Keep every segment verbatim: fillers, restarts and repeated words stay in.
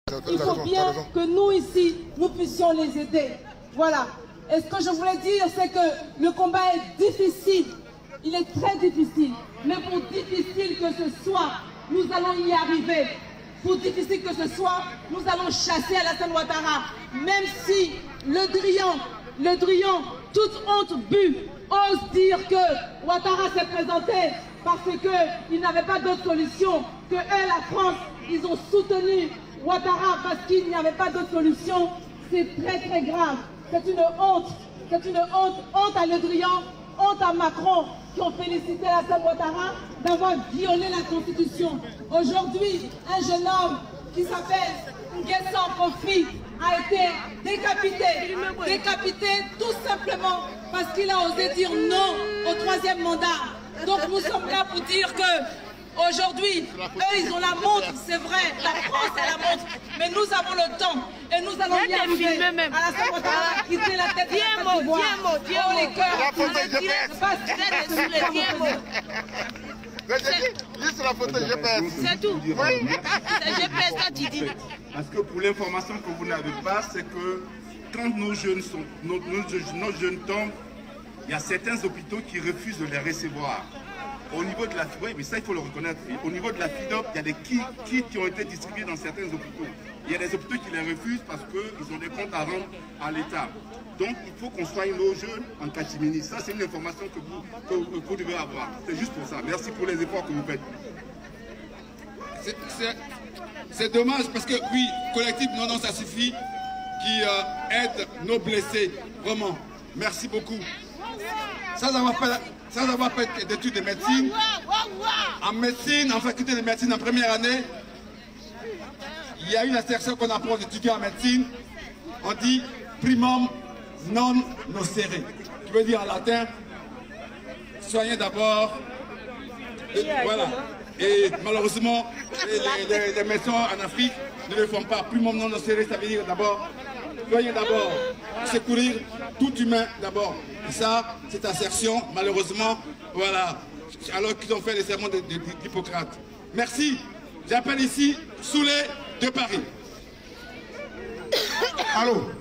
il faut bien que nous ici, nous puissions les aider. Voilà. Et ce que je voulais dire, c'est que le combat est difficile. Il est très difficile. Mais pour difficile que ce soit, nous allons y arriver. Pour difficile que ce soit, nous allons chasser Alassane Ouattara. Même si le Drian, le Drian, toute honte bue, ose dire que Ouattara s'est présenté parce qu'il n'avait pas d'autre solution, que eux, la France, ils ont soutenu Ouattara parce qu'il n'y avait pas d'autre solution. C'est très très grave. C'est une honte. C'est une honte. Honte à Le Drian, honte à Macron, qui ont félicité Alassane Ouattara d'avoir violé la Constitution. Aujourd'hui, un jeune homme qui s'appelle Nguessan Kofi a été décapité. Décapité tout simplement parce qu'il a osé dire non au troisième mandat. Donc nous sommes là pour dire que aujourd'hui, eux, ils ont la montre, c'est vrai, la France a la montre, mais nous avons le temps et nous allons y arriver. Alassane Ouattara a quitté la tête de la Côte d'Ivoire. Oh les cœurs, c'est tout. C'est G P S qui dit. Parce que pour l'information que vous n'avez pas, c'est que quand nos jeunes, sont, nos, nos, nos jeunes tombent, il y a certains hôpitaux qui refusent de les recevoir. Au niveau de la oui, mais ça il faut le reconnaître. Au niveau de la FIDOP, il y a des kits, kits qui ont été distribués dans certains hôpitaux. Il y a des hôpitaux qui les refusent parce qu'ils ont des comptes à rendre à l'État. Donc il faut qu'on soigne nos jeunes en catimini. Ça c'est une information que vous, que, que vous devez avoir. C'est juste pour ça. Merci pour les efforts que vous faites. C'est dommage parce que oui, collectif Non Non ça suffit qui euh, aide nos blessés. Vraiment. Merci beaucoup. Sans avoir fait, sans avoir fait d'études de médecine, en médecine, en faculté de médecine en première année, il y a une insertion qu'on apprend aux étudiants en médecine. On dit primum non nocere, qui veut dire en latin soignez d'abord. Voilà. Et malheureusement, les, les, les médecins en Afrique ne le font pas. Primum non nocere, ça veut dire d'abord soigner d'abord, secourir tout humain d'abord. Et ça, cette assertion, malheureusement, voilà, alors qu'ils ont fait les sermons d'Hippocrate. Merci. J'appelle ici Soulé de Paris. Allô?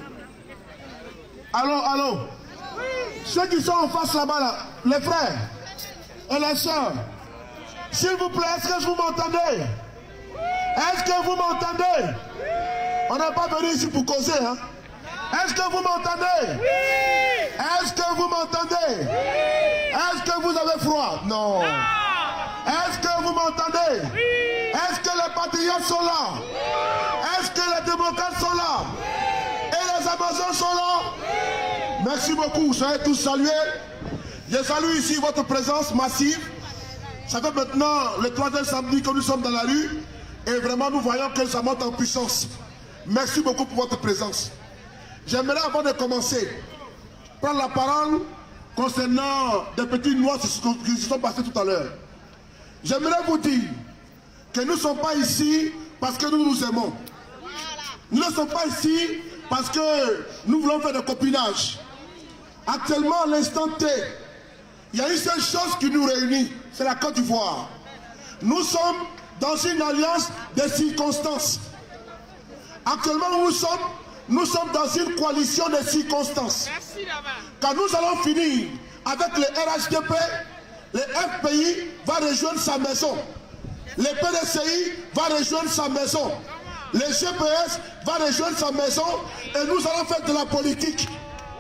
Allô, allô? Ceux qui sont en face là-bas, là, les frères et les sœurs, s'il vous plaît, est-ce que vous m'entendez? Est-ce que vous m'entendez? On n'est pas venu ici pour causer, hein? Est-ce que vous m'entendez? Oui! Est-ce que vous m'entendez? Oui! Est-ce que vous avez froid? Non. Est-ce que vous m'entendez? Oui! Est-ce que les patriotes sont là? Oui! Est-ce que les démocrates sont là? Oui! Et les Amazones sont là? Oui! Merci beaucoup, soyez tous salués. Je salue ici votre présence massive. Ça fait maintenant le troisième samedi que nous sommes dans la rue et vraiment nous voyons que ça monte en puissance. Merci beaucoup pour votre présence. J'aimerais, avant de commencer, prendre la parole concernant des petites lois qui se sont passées tout à l'heure. J'aimerais vous dire que nous ne sommes pas ici parce que nous nous aimons. Nous ne sommes pas ici parce que nous voulons faire de copinage. Actuellement, à l'instant T, il y a une seule chose qui nous réunit, c'est la Côte d'Ivoire. Nous sommes dans une alliance de circonstances. Actuellement, nous sommes Nous sommes dans une coalition de circonstances. Quand nous allons finir avec le R H D P, le F P I va rejoindre sa maison. Le P D C I va rejoindre sa maison. Le G P S va rejoindre sa maison. Et nous allons faire de la politique.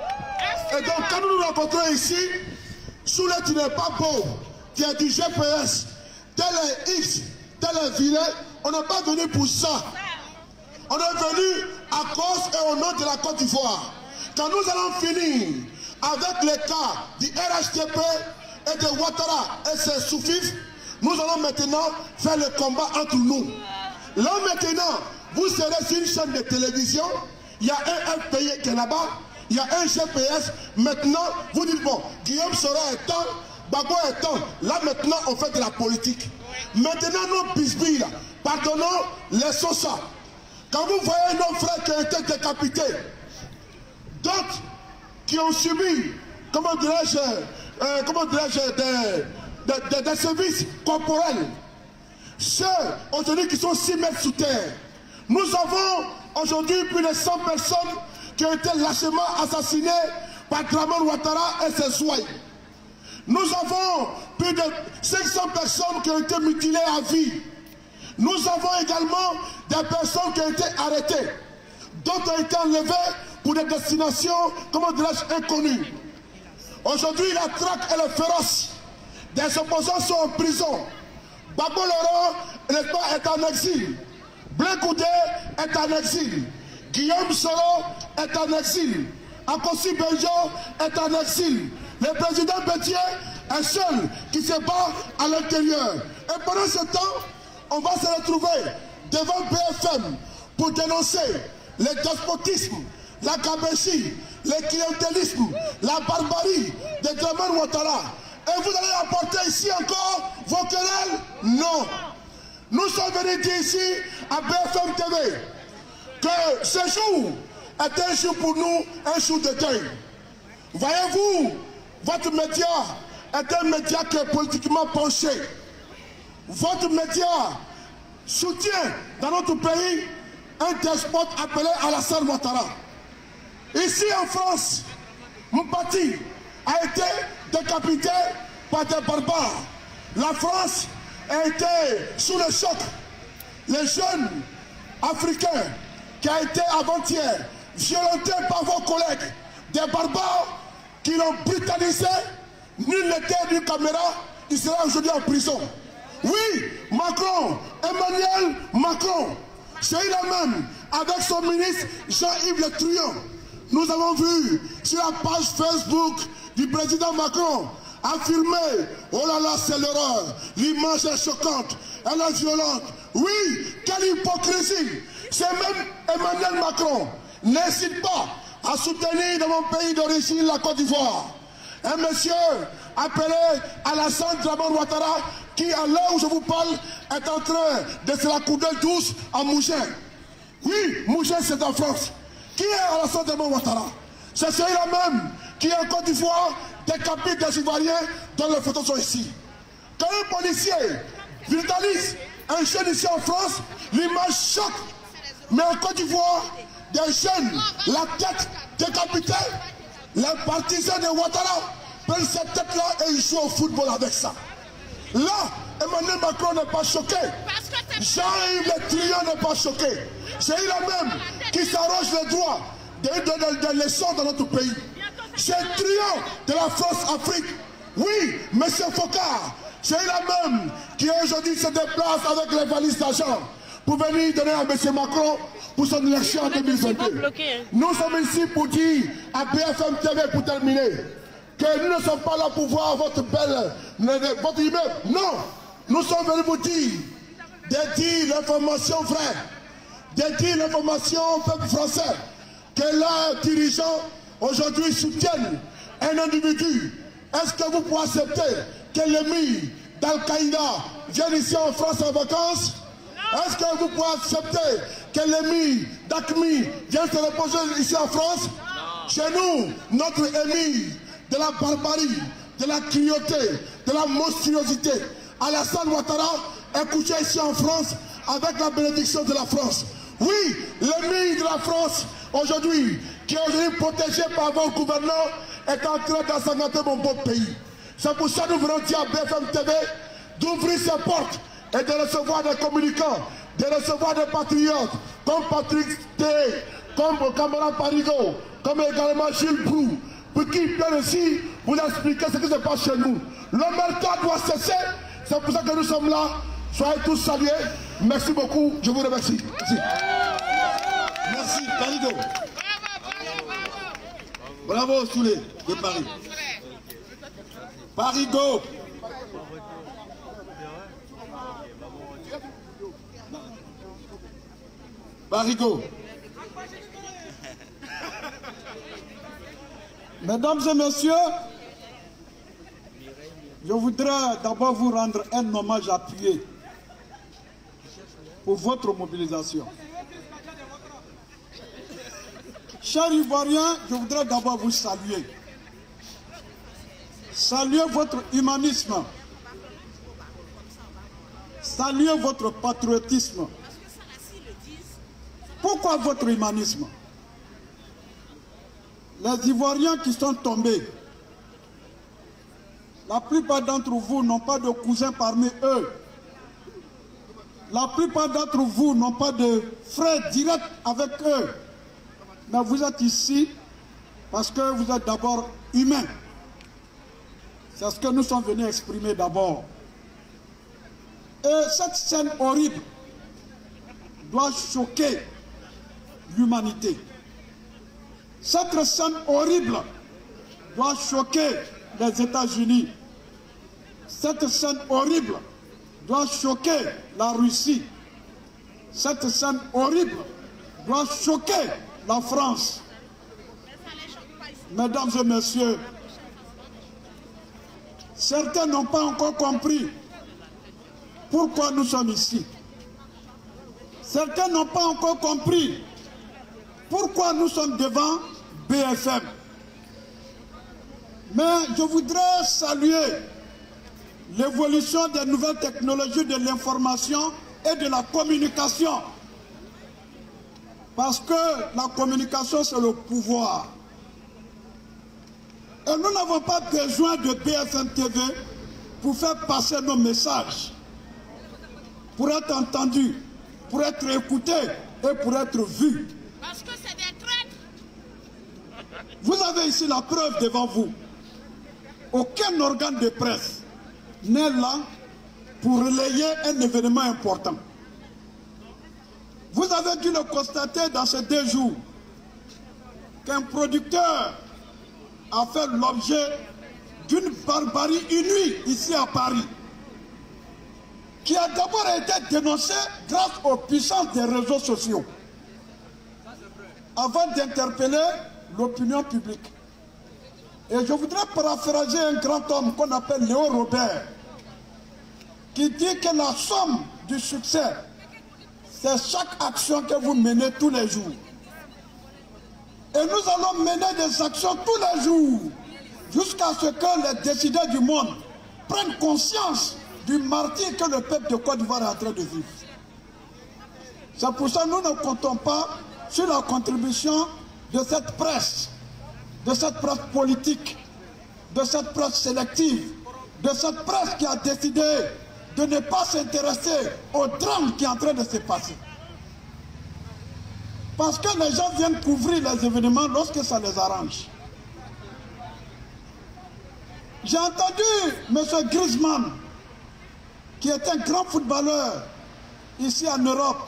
Et donc quand nous nous rencontrons ici, Soulé, tu n'es pas beau, tu es du G P S. Tel est X, tel est vilain. On n'est pas venu pour ça. On est venu à cause et au nom de la Côte d'Ivoire. Quand nous allons finir avec le cas du R H D P et de Ouattara et ses sous-fifs, nous allons maintenant faire le combat entre nous. Là maintenant, vous serez sur une chaîne de télévision, il y a un F P I qui est là-bas, il y a un G P S. Maintenant, vous dites, bon, Guillaume Sora est temps, Bago est temps. Là maintenant, on fait de la politique. Maintenant, nos bisbilles, pardonnons, laissons ça. Quand vous voyez nos frères qui ont été décapités, d'autres qui ont subi, comment dirais-je, euh, comment dirais-je, des, des, des, des services corporels, ceux aujourd'hui qui sont six mètres sous terre, Nous avons aujourd'hui plus de cent personnes qui ont été lâchement assassinées par Dramane Ouattara et ses souhaits. Nous avons plus de cinq cents personnes qui ont été mutilées à vie. Nous avons également des personnes qui ont été arrêtées. D'autres ont été enlevées pour des destinations, comment dirais-je, inconnues. Aujourd'hui, la traque elle est féroce. Des opposants sont en prison. Babo Laurent est en exil. Blé Goudé est en exil. Guillaume Soro est en exil. Akossi Benjo est en exil. Le président Bétier est seul qui se bat à l'intérieur. Et pendant ce temps, on va se retrouver devant B F M pour dénoncer le despotisme, la gabéchie, le clientélisme, la barbarie de Dramane Ouattara. Et vous allez apporter ici encore vos querelles? Non. Nous sommes venus dire ici à B F M T V que ce jour est un jour pour nous, un jour de deuil. Voyez-vous, votre média est un média qui est politiquement penché. Votre média soutient dans notre pays un despote appelé Alassane Ouattara. Ici en France, Mpati a été décapité par des barbares. La France a été sous le choc. Les jeunes africains qui ont été avant-hier violentés par vos collègues, des barbares qui l'ont brutalisé, nul n'était d'une caméra, il sera aujourd'hui en prison. Oui, Macron, Emmanuel Macron, c'est lui-même avec son ministre Jean-Yves Le Drian. Nous avons vu sur la page Facebook du président Macron affirmer, oh là là, c'est l'horreur, l'image est choquante, elle est violente. Oui, quelle hypocrisie. C'est même Emmanuel Macron n'hésite pas à soutenir dans mon pays d'origine, la Côte d'Ivoire, un monsieur appelé Alassane Dramane Ouattara qui, à l'heure où je vous parle, est en train de se la couder douce à Mougins. Oui, Mougins c'est en France. Qui est Alassane Dramane Ouattara? C'est celui-là même qui, en Côte d'Ivoire, décapite des Ivoiriens dont les photos sont ici. Quand un policier brutalise un jeune ici en France, l'image choque. Mais en Côte d'Ivoire, des jeunes, la tête décapitée, les partisans de Ouattara prennent cette tête-là et ils jouent au football avec ça. Là, Emmanuel Macron n'est pas choqué. Jean-Yves Le Drian n'est pas choqué. C'est lui-même qui s'arroge le droit de donner des leçons dans notre pays. C'est le trio de la France-Afrique. Oui, M. Focard, c'est lui-même qui aujourd'hui se déplace avec les valises d'argent pour venir donner à M. Macron pour son élection en deux mille vingt-deux. Nous sommes ici pour dire à B F M T V, pour terminer, que nous ne sommes pas là pour voir votre belle, votre immeuble. Non, nous sommes venus vous dire, de dire l'information vraie, de dire l'information au peuple français, que leurs dirigeants aujourd'hui soutiennent un individu. Est-ce que vous pouvez accepter que l'émir d'Al-Qaïda vienne ici en France en vacances? Est-ce que vous pouvez accepter que l'émir d'Aqmi vienne se reposer ici en France? Non. Chez nous, notre émir de la barbarie, de la cruauté, de la monstruosité, Alassane Ouattara est couché ici en France avec la bénédiction de la France. Oui, l'émir de la France, aujourd'hui, qui est aujourd'hui protégé par vos gouvernants, est en train d'ensanglanter mon beau pays. C'est pour ça que nous venons dire à B F M T V d'ouvrir ses portes et de recevoir des communicants, de recevoir des patriotes, comme Patrick T, comme Cameron Parigo, comme également Gilles Brou, pour qu'ils viennent ici vous expliquer ce qui se passe chez nous. L'omerta doit cesser, c'est pour ça que nous sommes là. Soyez tous salués. Merci beaucoup, je vous remercie. Merci. Merci, Parigo. Bravo, Soulé, de Paris. Parigo. Parigo. Mesdames et messieurs, je voudrais d'abord vous rendre un hommage appuyé pour votre mobilisation. Chers Ivoiriens, je voudrais d'abord vous saluer. Saluer votre humanisme. Saluer votre patriotisme. Pourquoi votre humanisme? Les Ivoiriens qui sont tombés, la plupart d'entre vous n'ont pas de cousins parmi eux. La plupart d'entre vous n'ont pas de frères directs avec eux. Mais vous êtes ici parce que vous êtes d'abord humains. C'est ce que nous sommes venus exprimer d'abord. Et cette scène horrible doit choquer l'humanité. Cette scène horrible doit choquer les États-Unis. Cette scène horrible doit choquer la Russie. Cette scène horrible doit choquer la France. Mesdames et messieurs, certains n'ont pas encore compris pourquoi nous sommes ici. Certains n'ont pas encore compris pourquoi nous sommes devant B F M. Mais je voudrais saluer l'évolution des nouvelles technologies de l'information et de la communication. Parce que la communication, c'est le pouvoir. Et nous n'avons pas besoin de B F M T V pour faire passer nos messages, pour être entendus, pour être écoutés et pour être vus. Parce que c'est des traîtres. Vous avez ici la preuve devant vous. Aucun organe de presse n'est là pour relayer un événement important. Vous avez dû le constater dans ces deux jours qu'un producteur a fait l'objet d'une barbarie inouïe ici à Paris, qui a d'abord été dénoncée grâce aux puissances des réseaux sociaux, avant d'interpeller l'opinion publique. Et je voudrais paraphraser un grand homme qu'on appelle Léo Robert, qui dit que la somme du succès, c'est chaque action que vous menez tous les jours. Et nous allons mener des actions tous les jours, jusqu'à ce que les décideurs du monde prennent conscience du martyre que le peuple de Côte d'Ivoire est en train de vivre. C'est pour ça que nous ne comptons pas sur la contribution de cette presse, de cette presse politique, de cette presse sélective, de cette presse qui a décidé de ne pas s'intéresser au drame qui est en train de se passer. Parce que les gens viennent couvrir les événements lorsque ça les arrange. J'ai entendu M. Griezmann, qui est un grand footballeur ici en Europe,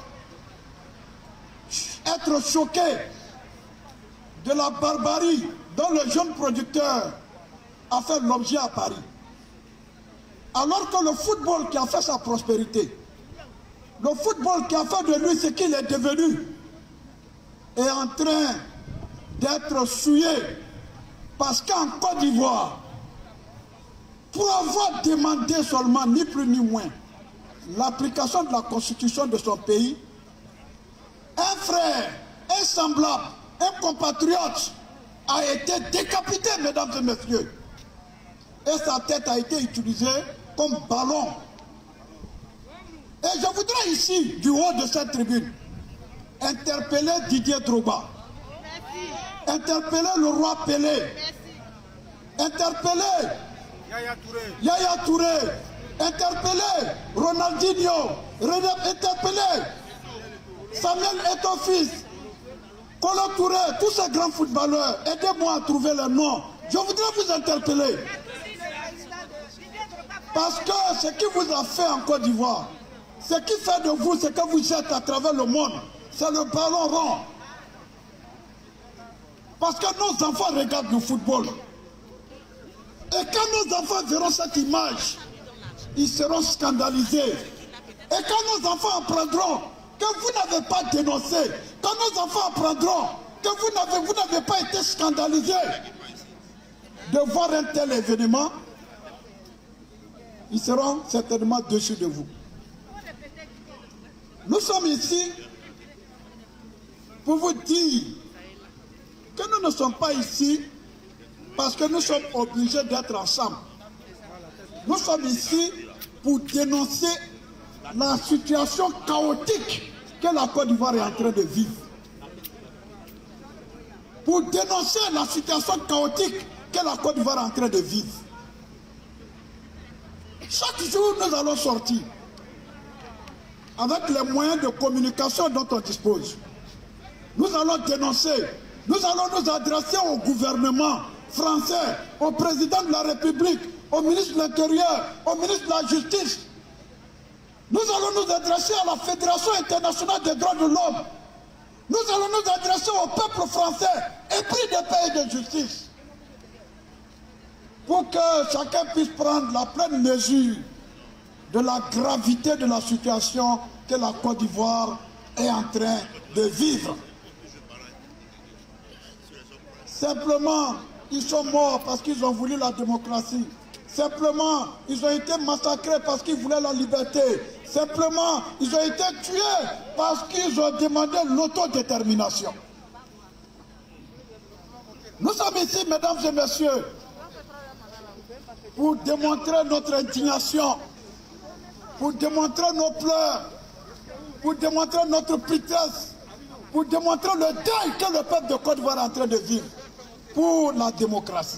être choqué de la barbarie dont le jeune producteur a fait l'objet à Paris. Alors que le football qui a fait sa prospérité, le football qui a fait de lui ce qu'il est devenu, est en train d'être souillé. Parce qu'en Côte d'Ivoire, pour avoir demandé seulement, ni plus ni moins, l'application de la constitution de son pays, un frère, un semblable, un compatriote a été décapité, mesdames et messieurs. Et sa tête a été utilisée comme ballon. Et je voudrais ici, du haut de cette tribune, interpeller Didier Drogba, interpeller le roi Pelé, interpeller Yaya Touré, Yaya Touré, interpeller Ronaldinho, interpeller Samuel Eto'o-Fils, Kolo Touré, tous ces grands footballeurs. Aidez-moi à trouver le nom. Je voudrais vous interpeller. Parce que ce qui vous a fait en Côte d'Ivoire, ce qui fait de vous ce que vous êtes à travers le monde, c'est le ballon rond. Parce que nos enfants regardent le football. Et quand nos enfants verront cette image, ils seront scandalisés. Et quand nos enfants apprendront que vous n'avez pas dénoncé, quand nos enfants apprendront que vous n'avez vous n'avez pas été scandalisés de voir un tel événement, ils seront certainement dessus de vous. Nous sommes ici pour vous dire que nous ne sommes pas ici parce que nous sommes obligés d'être ensemble. Nous sommes ici pour dénoncer la situation chaotique que la Côte d'Ivoire est en train de vivre. pour dénoncer la situation chaotique que la Côte d'Ivoire est en train de vivre. Chaque jour, nous allons sortir avec les moyens de communication dont on dispose. Nous allons dénoncer, nous allons nous adresser au gouvernement français, au président de la République, au ministre de l'Intérieur, au ministre de la Justice. Nous allons nous adresser à la Fédération internationale des droits de l'homme. Nous allons nous adresser au peuple français, épris de paix et de justice, pour que chacun puisse prendre la pleine mesure de la gravité de la situation que la Côte d'Ivoire est en train de vivre. Simplement, ils sont morts parce qu'ils ont voulu la démocratie. Simplement, ils ont été massacrés parce qu'ils voulaient la liberté. Simplement, ils ont été tués parce qu'ils ont demandé l'autodétermination. Nous sommes ici, mesdames et messieurs, pour démontrer notre indignation, pour démontrer nos pleurs, pour démontrer notre tristesse, pour démontrer le deuil que le peuple de Côte d'Ivoire est en train de vivre pour la démocratie.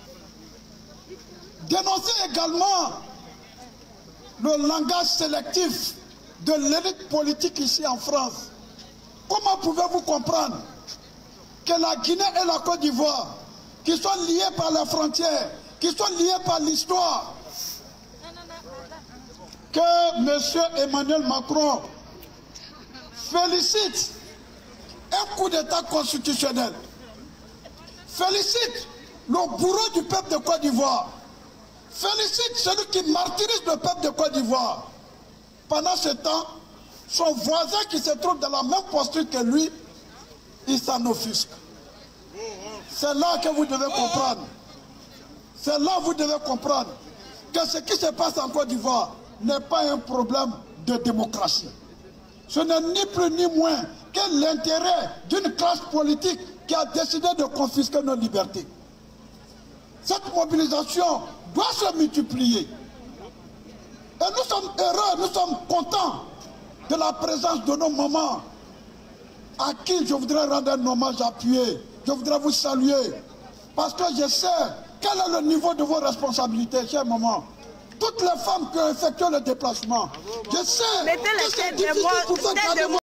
Dénoncer également le langage sélectif de l'élite politique ici en France. Comment pouvez-vous comprendre que la Guinée et la Côte d'Ivoire, qui sont liées par les frontières, qui sont liées par l'histoire, que M. Emmanuel Macron félicite un coup d'État constitutionnel, félicite le bourreau du peuple de Côte d'Ivoire, félicite celui qui martyrise le peuple de Côte d'Ivoire. Pendant ce temps, son voisin qui se trouve dans la même posture que lui, il s'en offusque. C'est là que vous devez comprendre. C'est là que vous devez comprendre que ce qui se passe en Côte d'Ivoire n'est pas un problème de démocratie. Ce n'est ni plus ni moins que l'intérêt d'une classe politique qui a décidé de confisquer nos libertés. Cette mobilisation doit se multiplier. Et nous sommes heureux, nous sommes contents de la présence de nos mamans, à qui je voudrais rendre un hommage appuyé. Je voudrais vous saluer, parce que je sais quel est le niveau de vos responsabilités, chers mamans. Toutes les femmes qui ont effectué le déplacement, je sais que c'est difficile pour faire